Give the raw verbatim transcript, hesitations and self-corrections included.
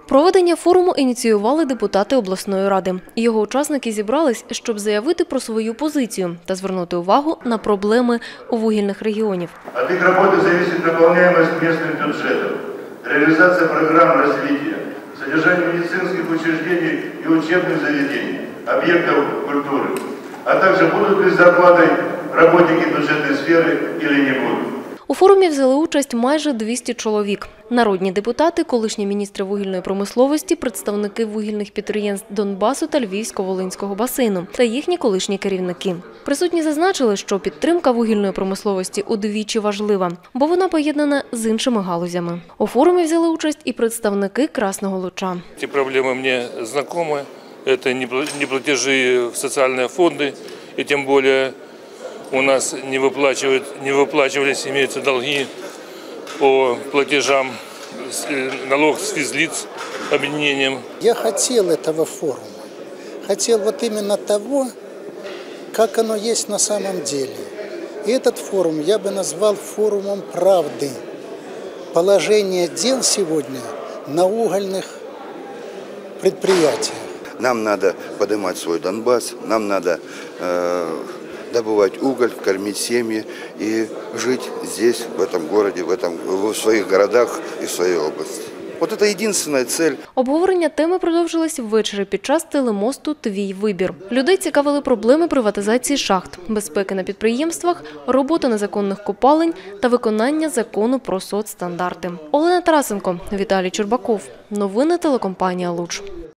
Проведення форуму ініціювали депутати обласної ради. Його учасники зібрались, щоб заявити про свою позицію та звернути увагу на проблеми у вугільних регіонів. От их работы зависит выполняемость местных бюджетов, реализация программ развития, содержание медицинских учреждений и учебных заведений, объектов культуры, а также будут ли зарплаты работники бюджетной сферы или не будут. У форумі взяли участь майже двісті чоловік. Народні депутати, колишні міністри вугільної промисловості, представники вугільних підприємств Донбасу та Львівсько-Волинського басейну та їхні колишні керівники. Присутні зазначили, що підтримка вугільної промисловості удвічі важлива, бо вона поєднана з іншими галузями. У форумі взяли участь і представники Красного Луча. Ці проблеми мені знайомі. Це неплатежі в соціальні фонди, і тим більше у нас не выплачивают, не выплачивались, имеются долги по платежам, налог с физлиц объединением. Я хотел этого форума, хотел вот именно того, как оно есть на самом деле. И этот форум я бы назвал форумом правды. Положение дел сегодня на угольных предприятиях. Нам надо поднимать свой Донбасс, нам надо э, добывать уголь, кормить семьи и жить здесь, в этом городе, в, этом, в своих городах и в своей области. Вот это единственная цель. Обговорення теми продовжилось ввечері під час телемосту «Твій вибір». Людей цікавили проблеми приватизації шахт, безпеки на підприємствах, робота незаконних копалень та виконання закону про соцстандарти. Олена Тарасенко, Віталій Чурбаков. Новини телекомпанія «Луч».